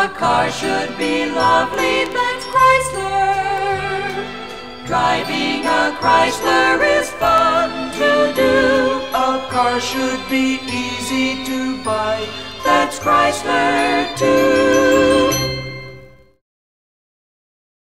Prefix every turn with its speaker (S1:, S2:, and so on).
S1: A car should be lovely, that's Chrysler. Driving a Chrysler is fun to do.
S2: A car should be easy to buy,
S1: That's Chrysler too.